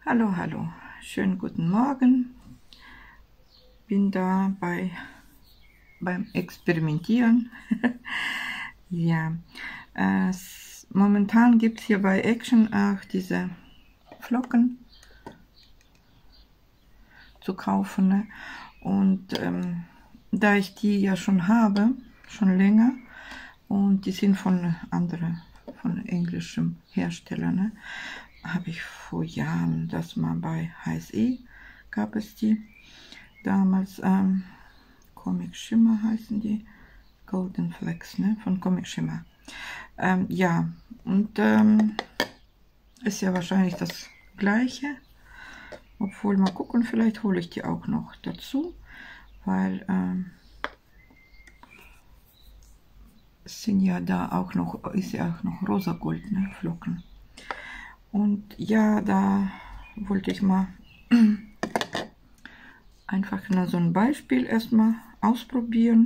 Hallo, hallo, schönen guten Morgen. Bin da beim Experimentieren. Ja, momentan gibt es hier bei Action auch diese Flocken zu kaufen. Ne? Und da ich die ja schon habe, schon länger, und die sind von englischem Hersteller, ne? Habe ich vor Jahren das mal bei HSE, gab es die damals, Comic Shimmer heißen die, Golden Flecks, ne, von Comic Shimmer. Ja, und ist ja wahrscheinlich das gleiche, obwohl, mal gucken, vielleicht hole ich die auch noch dazu, weil es sind ja da auch noch, ist ja auch noch rosagold, ne, Flocken. Und ja, da wollte ich mal einfach nur so ein Beispiel erstmal ausprobieren.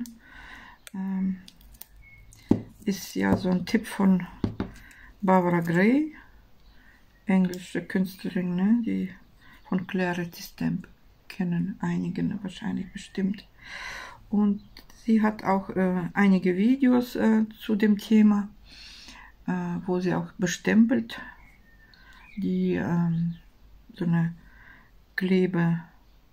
Ist ja so ein Tipp von Barbara Gray, englische Künstlerin, ne, die von Clarity Stamp kennen einige wahrscheinlich bestimmt. Und sie hat auch einige Videos zu dem Thema, wo sie auch bestempelt die so eine Klebeblätter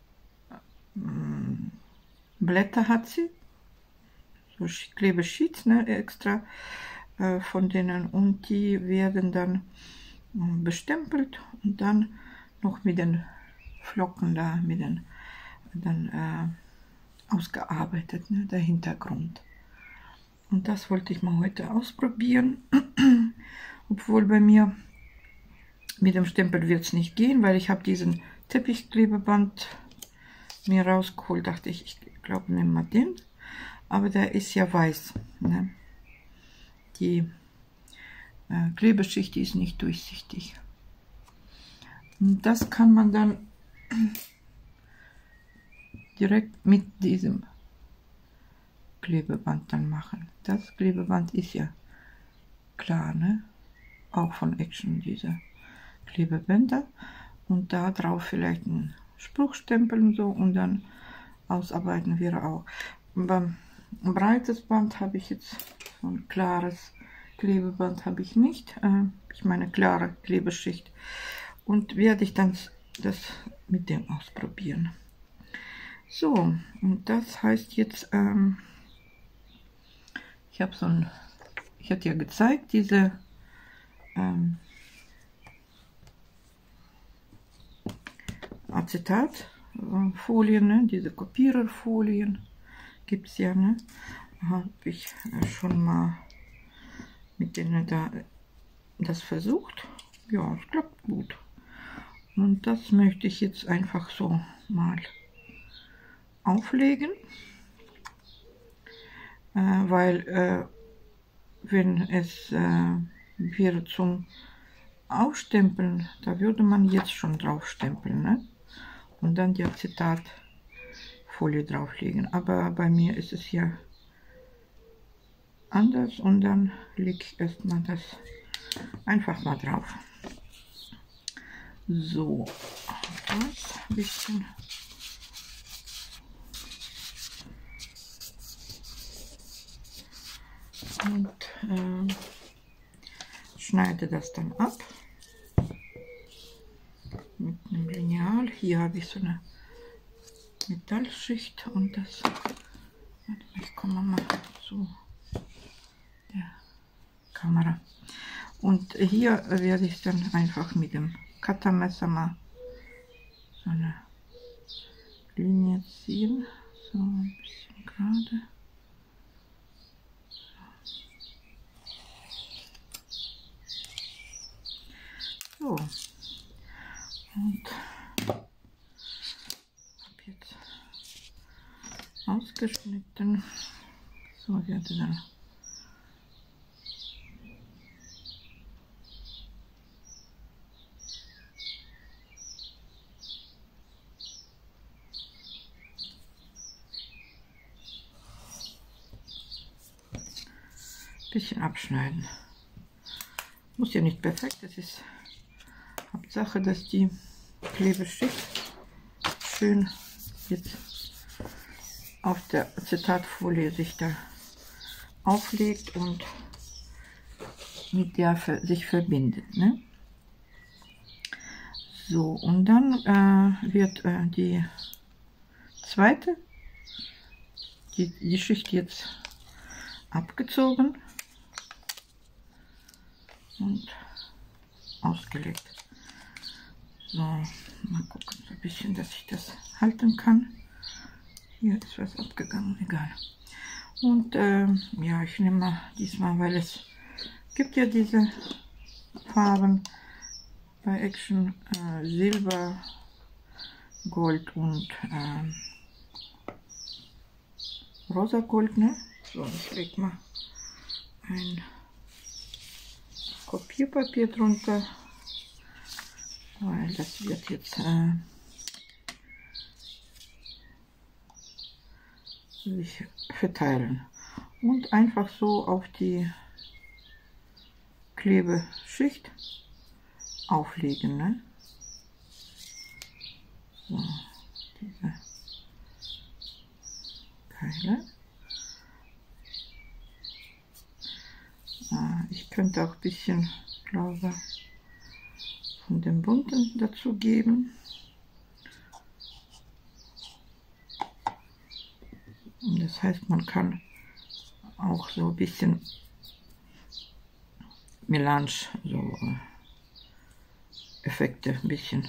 hat sie, so Klebesheets, ne, extra von denen, und die werden dann bestempelt und dann noch mit den Flocken da, mit den dann ausgearbeitet, ne, der Hintergrund. Und das wollte ich mal heute ausprobieren, obwohl bei mir mit dem Stempel wird es nicht gehen, weil ich habe diesen Teppichklebeband mir rausgeholt, dachte ich glaube, nehmen wir den, aber der ist ja weiß, ne? Die Klebeschicht, die ist nicht durchsichtig. Und das kann man dann direkt mit diesem Klebeband dann machen. Das Klebeband ist ja klar, ne? Auch von Action, diese Klebebänder. Und da drauf vielleicht einen Spruchstempel und so, und dann ausarbeiten wir auch. Beim breites Band habe ich jetzt so ein klares Klebeband habe ich nicht. Ich meine klare Klebeschicht. Und werde ich dann das mit dem ausprobieren. So, und das heißt jetzt, ich habe so ein, ich hatte ja gezeigt, diese Acetatfolien, ne, diese Kopiererfolien gibt es ja, ne, habe ich schon mal mit denen da das versucht. Ja, es klappt gut. Und das möchte ich jetzt einfach so mal auflegen, weil wenn es wäre zum Aufstempeln, da würde man jetzt schon drauf stempeln, ne? Und dann die Acetatfolie drauflegen. Aber bei mir ist es ja anders, und dann lege ich erstmal das einfach mal drauf. So, das ein bisschen. Und schneide das dann ab mit einem Lineal. Hier habe ich so eine Metallschicht, und das, ich komme mal zu der Kamera, und hier werde ich dann einfach mit dem Cuttermesser mal so eine Linie ziehen, so ein bisschen gerade. So, und habe jetzt ausgeschnitten. So, ich werde dann ein bisschen abschneiden. Muss ja nicht perfekt, das ist Hauptsache, dass die Klebeschicht schön jetzt auf der Acetatfolie sich da auflegt und mit der sich verbindet. Ne? So, und dann wird die zweite, die Schicht jetzt abgezogen und ausgelegt. So, mal gucken, so ein bisschen, dass ich das halten kann. Hier ist was abgegangen, egal. Und ja, ich nehme mal diesmal, weil es gibt ja diese Farben bei Action, Silber, Gold und rosa Gold, ne? So, ich lege mal ein Kopierpapier drunter, weil das wird jetzt sich verteilen und einfach so auf die Klebeschicht auflegen, ne? So, diese Teile. Ich könnte auch ein bisschen, glaube, von dem bunten dazu geben. Und das heißt, man kann auch so ein bisschen Melange, so Effekte ein bisschen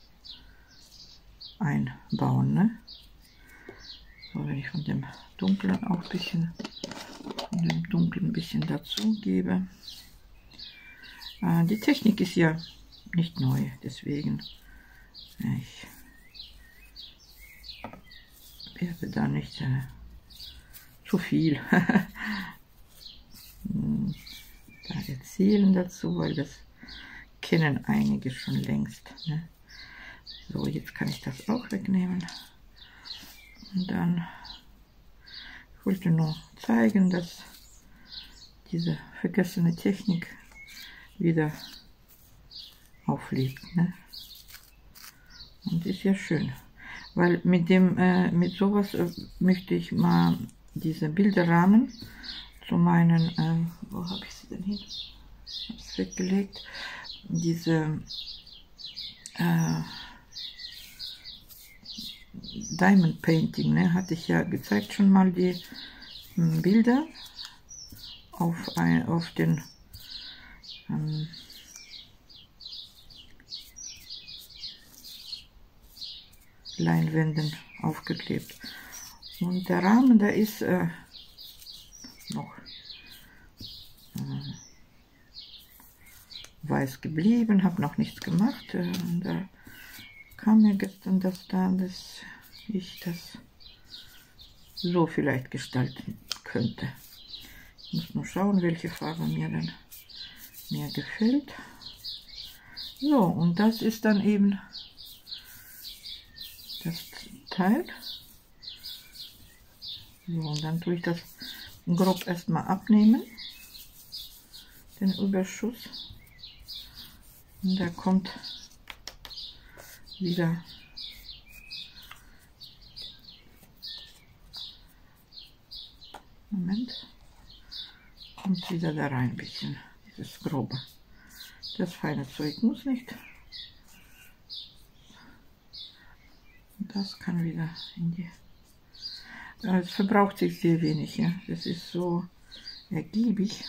einbauen, ne? So, wenn ich von dem dunklen auch ein bisschen, von dem dunklen ein bisschen dazu gebe. Die Technik ist ja nicht neu, deswegen ich werde da nicht zu viel da erzählen dazu, weil das kennen einige schon längst, ne? So, jetzt kann ich das auch wegnehmen. Und dann wollte ich nur zeigen, dass diese vergessene Technik wieder auflebt, ne? Und ist ja schön, weil mit dem mit sowas möchte ich mal diese Bilderrahmen zu meinen wo habe ich sie denn hin? Ich habe es weggelegt. Diese Diamond Painting, ne, hatte ich ja gezeigt schon mal die Bilder auf den Leinwänden aufgeklebt. Und der Rahmen, da ist noch weiß geblieben, habe noch nichts gemacht. Da kam mir gestern dass ich das so vielleicht gestalten könnte. Ich muss nur schauen, welche Farbe mir dann mehr gefällt. So, und das ist dann eben das Teil. So, und dann tue ich das grob erstmal abnehmen, den Überschuss. Und der kommt wieder kommt wieder da rein ein bisschen, dieses grobe. Das feine Zeug muss nicht. Das kann wieder in die... Es verbraucht sich sehr wenig, ja. Das ist so ergiebig.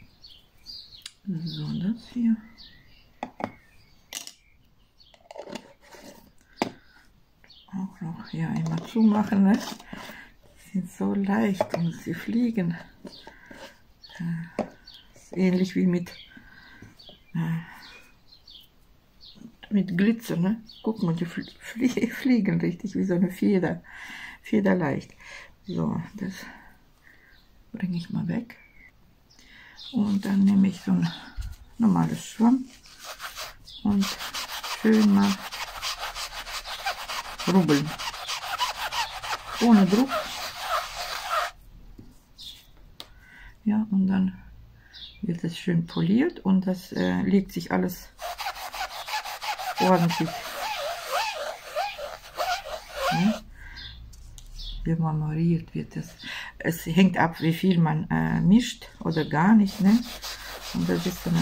So, das hier. Auch noch hier immer zumachen, ne? Die sind so leicht und sie fliegen. Ist ähnlich wie mit Glitzer, ne? Guck mal, die fliegen richtig wie so eine Feder. Federleicht. So, das bringe ich mal weg. Und dann nehme ich so ein normales Schwamm und schön mal rubbeln. Ohne Druck. Ja, und dann wird es schön poliert und das legt sich alles ordentlich bemamoriert wird. Es hängt ab, wie viel man mischt oder gar nicht, ne? Und das ist so eine...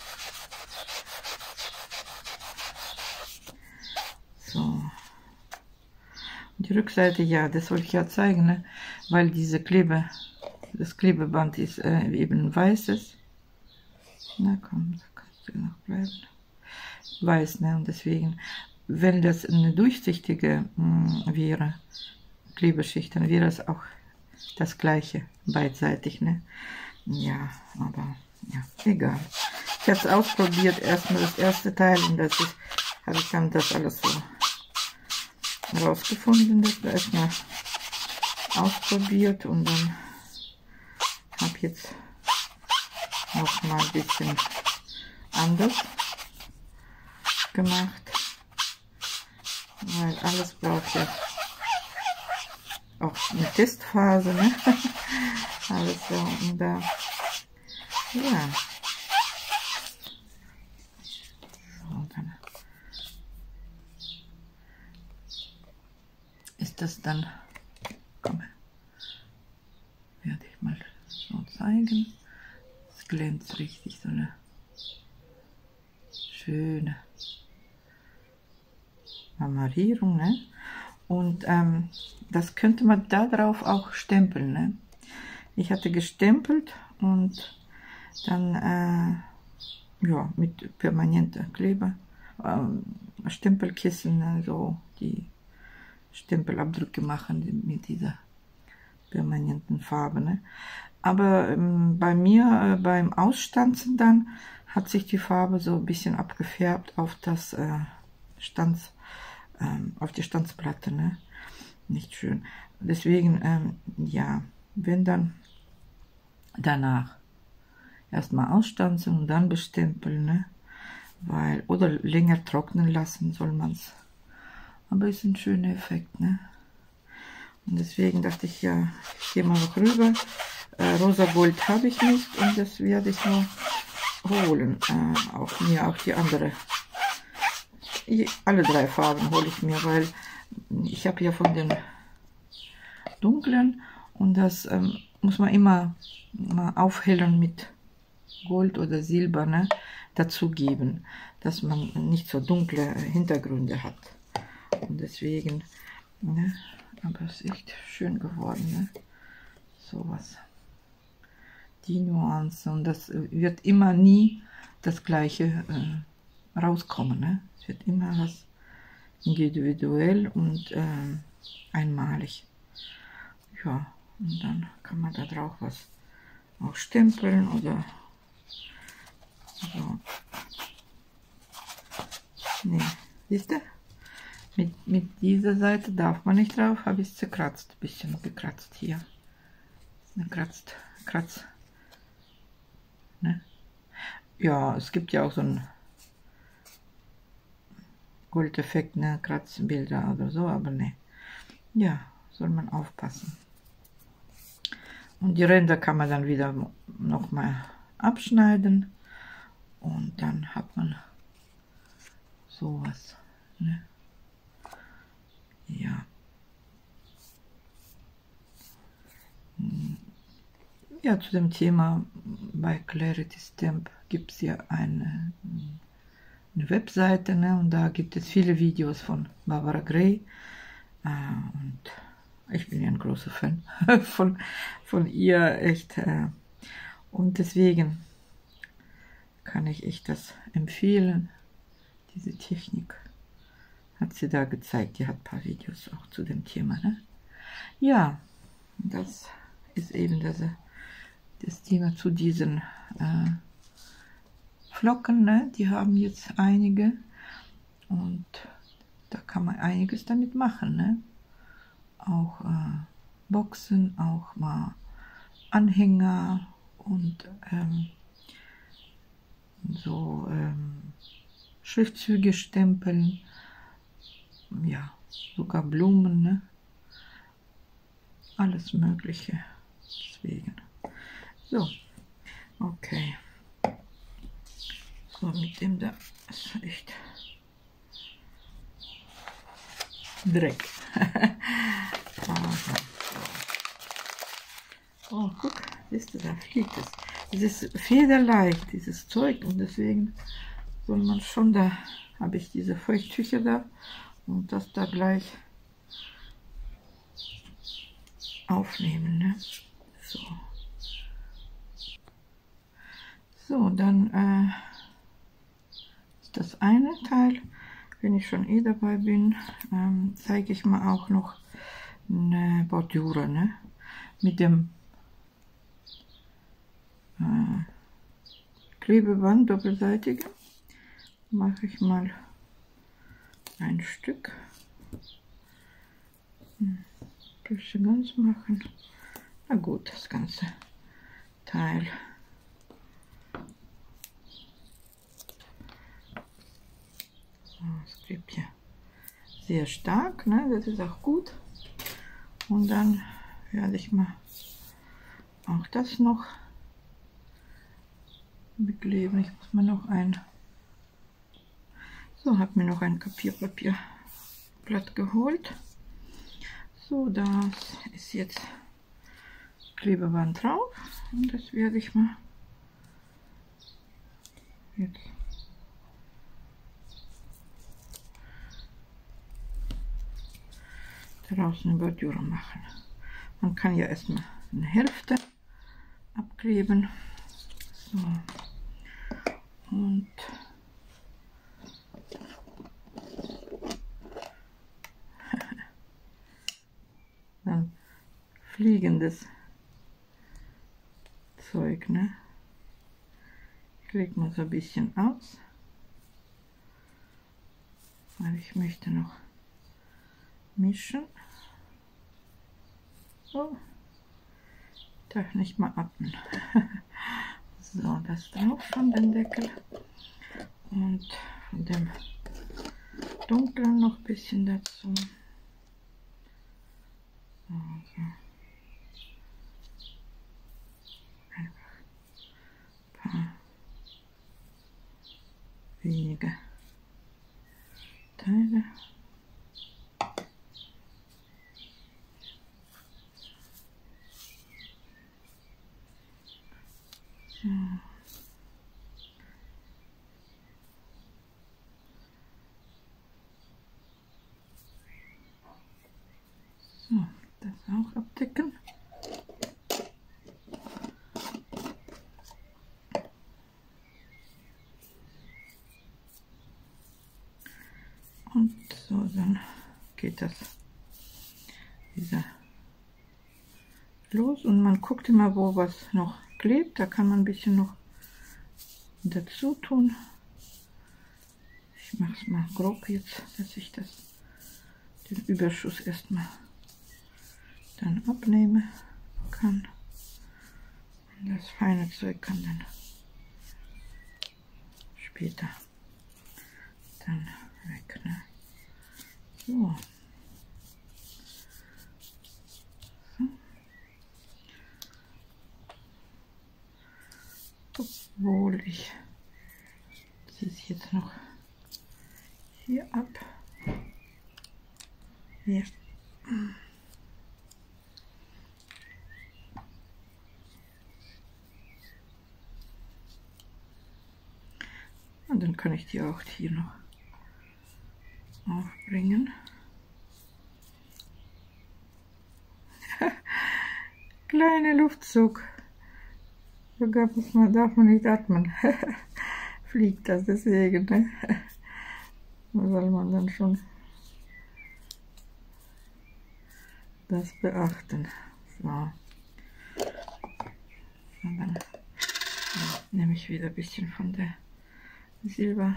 So. Die Rückseite, ja, das wollte ich ja zeigen, ne? Weil das Klebeband ist eben weißes. Na komm, da kannst du noch bleiben. Weiß, ne? Und deswegen, wenn das eine durchsichtige wäre, Klebeschicht, dann wäre es auch das gleiche beidseitig, ne? Ja, aber ja, egal. Ich habe es ausprobiert, erstmal das erste Teil, und habe ich dann das alles so rausgefunden, das war erstmal ausprobiert, und dann habe jetzt noch mal ein bisschen anders gemacht, weil alles braucht ja auch eine Testphase, ne? Alles so, und da, ja. So, dann ist das dann, komm, werde ich mal so zeigen. Es glänzt richtig, so eine schöne Marmorierung, ne? Und das könnte man da drauf auch stempeln, ne? Ich hatte gestempelt und dann ja, mit permanenter Kleber, Stempelkissen, also die Stempelabdrücke machen mit dieser permanenten Farbe, ne? Aber bei mir beim Ausstanzen dann hat sich die Farbe so ein bisschen abgefärbt auf das auf die Stanzplatte, ne? Nicht schön. Deswegen, ja, wenn dann danach erstmal ausstanzen und dann bestempeln, ne? Weil, oder länger trocknen lassen soll man es. Aber ist ein schöner Effekt, ne? Und deswegen dachte ich, ja, ich gehe mal noch rüber. Rosa Gold habe ich nicht, und das werde ich noch holen. Auch die andere. Alle drei Farben hole ich mir, weil ich habe ja von den dunklen, und das muss man immer mal aufhellen mit Gold oder Silber, ne, dazugeben, dass man nicht so dunkle Hintergründe hat. Und deswegen, ne, aber es ist echt schön geworden, ne? Sowas. Die Nuance, und das wird immer nie das gleiche rauskommen, ne? Es wird immer was individuell und einmalig. Ja, und dann kann man da drauf was auch stempeln oder so. Nee, siehst du? Mit dieser Seite darf man nicht drauf, habe ich es zerkratzt, ein bisschen gekratzt hier. Eine Kratz. Ne? Ja, es gibt ja auch so einen Goldeffekt, ne, Kratzbilder oder so, aber ne. Ja, soll man aufpassen. Und die Ränder kann man dann wieder noch mal abschneiden, und dann hat man sowas, ne? Ja. Ja, zu dem Thema bei Clarity Stamp gibt es ja eine Webseite, ne? Und da gibt es viele Videos von Barbara Gray, und ich bin ja ein großer Fan von ihr, echt, und deswegen kann ich echt das empfehlen. Diese Technik hat sie da gezeigt, die hat ein paar Videos auch zu dem Thema, ne? Ja, das ist eben das Thema zu diesen Flocken, ne? Die haben jetzt einige, und da kann man einiges damit machen, ne? Auch Boxen, auch mal Anhänger und so Schriftzüge stempeln, ja, sogar Blumen, ne? Alles Mögliche. Deswegen. So, okay. So, mit dem da ist echt Dreck. Siehst du, da fliegt es. Es ist federleicht, dieses Zeug, und deswegen soll man schon, da habe ich diese Feuchttücher da und das da gleich aufnehmen. Ne? So. So, dann ist das eine Teil. Wenn ich schon dabei bin, zeige ich mal auch noch eine Bordüre, ne? Mit dem Klebeband doppelseitige. Mache ich mal ein Stück. Willst du ganz machen? Na gut, das ganze Teil. Es klebt ja sehr stark, ne? Das ist auch gut. Und dann werde ich mal auch das noch bekleben. Ich muss mal noch ein, so, habe mir noch ein Papierblatt geholt. So, das ist jetzt Klebeband drauf und das werde ich mal jetzt daraus eine Bordüre machen. Man kann ja erstmal eine Hälfte abkleben. So. Und dann fliegendes Zeug, ne? Ich lege mal so ein bisschen aus, weil ich möchte noch mischen. So, ich darf nicht mal atmen. So, das drauf von dem Deckel und von dem dunklen noch ein bisschen dazu. Also einfach ein paar wenige Teile. So. So, das auch abdecken. Und so, dann geht das los und man guckt immer, wo was noch klebt. Da kann man ein bisschen noch dazu tun. Ich mache es mal grob jetzt, dass ich den Überschuss erstmal dann abnehmen kann. Und das feine Zeug kann dann später dann weg. Ne? So. Obwohl ich ziehe es jetzt noch hier ab. Hier. Und dann kann ich die auch hier noch aufbringen. Kleine Luftzug. Sogar darf man nicht atmen. Fliegt das deswegen. Ne? Da soll man dann schon das beachten. So. Und dann nehme ich wieder ein bisschen von der Silber.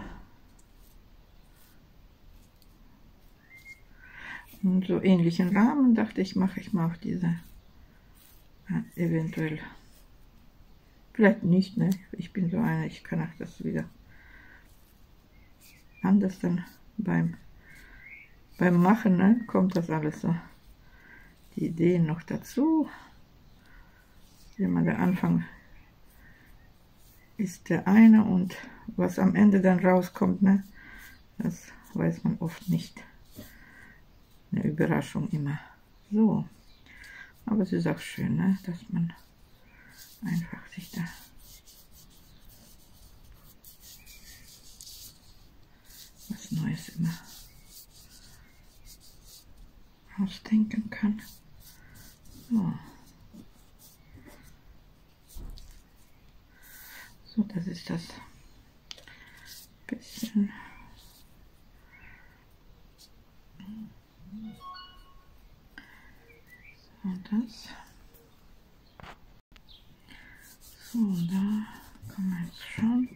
Und so ähnlichen Rahmen dachte ich, mache ich mal auf diese eventuell. Vielleicht nicht, ne? Ich bin so einer, ich kann auch das wieder anders dann beim Machen, ne? Kommt das alles so. Die Ideen noch dazu. Immer der Anfang ist der eine und was am Ende dann rauskommt, ne? Das weiß man oft nicht. Eine Überraschung immer. So. Aber es ist auch schön, ne? Dass man einfach sich da was Neues immer ausdenken kann. So, das ist das bisschen. So, das. So, da kann man jetzt schauen.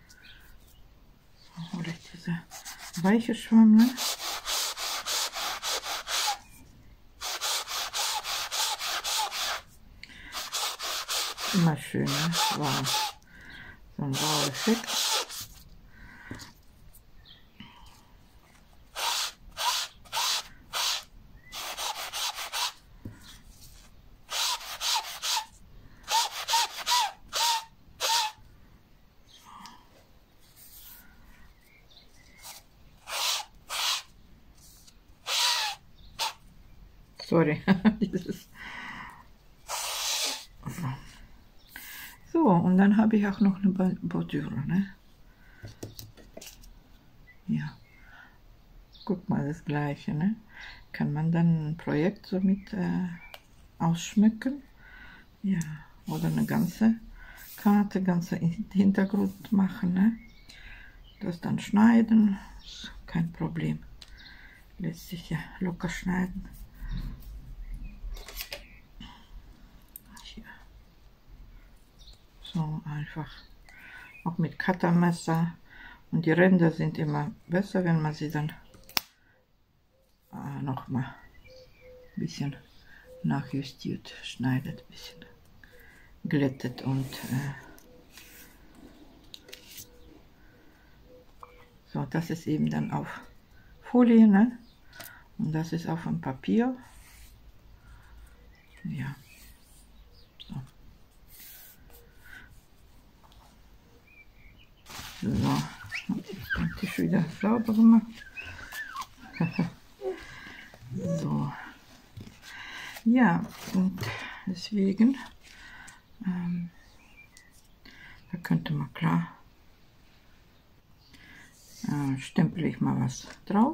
So, hole ich diese weiche Schwamm, ne? Immer schön, ne? Wow. So ein Wow-Effekt. Sorry. So, und dann habe ich auch noch eine Bordüre, ne? Ja. Guck mal, das gleiche, ne? Kann man dann ein Projekt so mit ausschmücken? Ja. Oder eine ganze Karte, ganze Hintergrund machen, ne? Das dann schneiden, ist kein Problem. Lässt sich ja locker schneiden. Hier. So einfach. Auch mit Cuttermesser. Und die Ränder sind immer besser, wenn man sie dann noch mal ein bisschen nachjustiert, schneidet, ein bisschen glättet und so, das ist eben dann auf Folie, ne? Und das ist auf dem Papier. Ja. So. So. Habe ich den Tisch wieder sauber gemacht. So. Ja, und deswegen da könnte man klar stempel ich mal was drauf.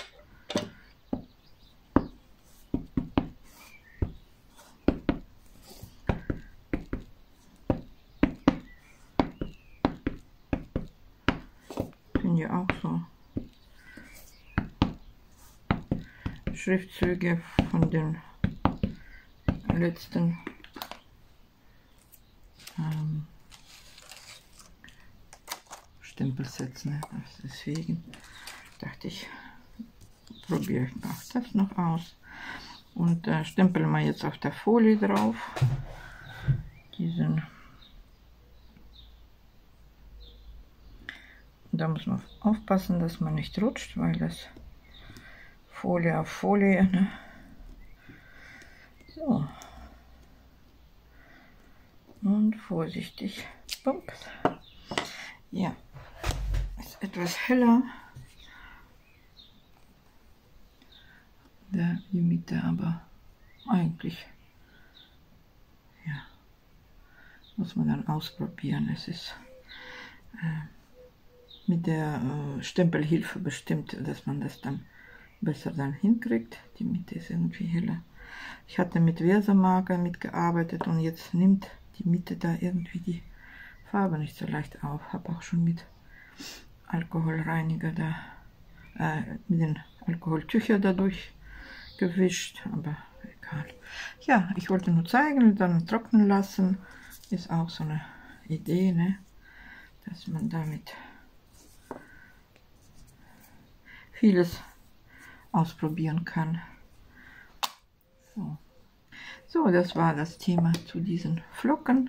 Sind ja auch so Schriftzüge von den letzten Stempelsets, ne? Deswegen dachte ich, probiere ich auch das noch aus und stempeln wir jetzt auf der Folie drauf diesen. Da muss man aufpassen, dass man nicht rutscht, weil das Folie auf Folie, ne? So. Und vorsichtig. Bumps. Ja. Ist etwas heller. Die Mitte, aber eigentlich, ja, muss man dann ausprobieren. Es ist mit der Stempelhilfe bestimmt, dass man das dann besser dann hinkriegt. Die Mitte ist irgendwie heller. Ich hatte mit Versamarker mitgearbeitet und jetzt nimmt die Mitte da irgendwie die Farbe nicht so leicht auf. Habe auch schon mit Alkoholreiniger da, mit den Alkoholtüchern dadurch gewischt, aber egal. Ja, ich wollte nur zeigen, dann trocknen lassen. Ist auch so eine Idee, ne? Dass man damit vieles ausprobieren kann. So. So, das war das Thema zu diesen Flocken,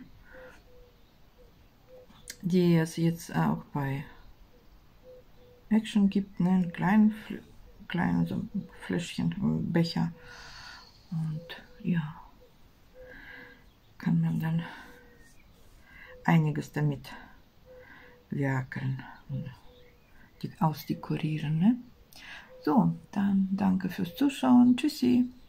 die es jetzt auch bei Action gibt, ne? Einen kleinen so Fläschchen, Becher, und ja, kann man dann einiges damit werkeln und ausdekorieren, ne? So, dann danke fürs Zuschauen. Tschüssi.